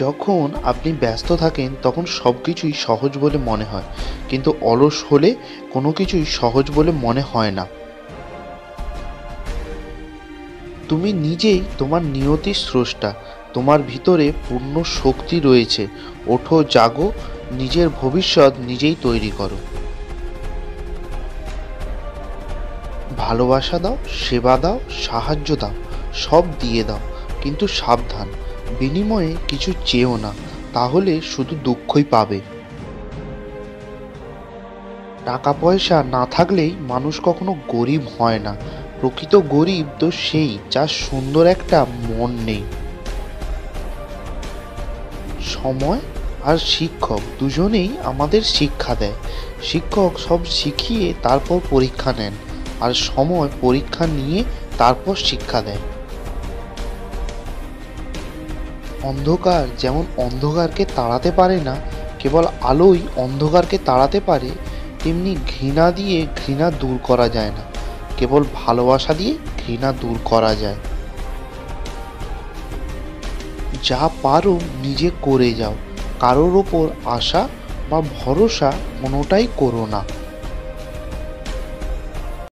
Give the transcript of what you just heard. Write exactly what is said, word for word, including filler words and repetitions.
যখন আপনি ব্যস্ত থাকেন তখন সব কিছুই সহজ বলে মনে হয়, কিন্তু অলস হলে কোনো কিছুই সহজ বলে মনে হয় না। তুমি নিজেই তোমার নিয়তির স্রষ্টা। তোমার ভিতরে পূর্ণ শক্তি রয়েছে। ওঠো, জাগো, নিজের ভবিষ্যৎ নিজেই তৈরি করো। ভালোবাসা দাও, সেবা দাও, সাহায্য দাও, সব দিয়ে দাও, কিন্তু সাবধান, বিনিময়ে কিছু চেও না, তাহলে শুধু দুঃখই পাবে। টাকা পয়সা না থাকলেই মানুষ কখনো গরিব হয় না। প্রকৃত গরিব তো সেই যার সুন্দর একটা মন নেই। সময় আর শিক্ষক দুজনেই আমাদের শিক্ষা দেয়। শিক্ষক সব শিখিয়ে তারপর পরীক্ষা নেন, আর সময় পরীক্ষা নিয়ে তারপর শিক্ষা দেয়। অন্ধকার যেমন অন্ধকারকে তাড়াতে পারে না, কেবল আলোই অন্ধকারকে তাড়াতে পারে, তেমনি ঘৃণা দিয়ে ঘৃণা দূর করা যায় না, কেবল ভালোবাসা দিয়ে ঘৃণা দূর করা যায়। যা পারো নিজে করে যাও, কারোর ওপর আশা বা ভরসা কোনোটাই করো না।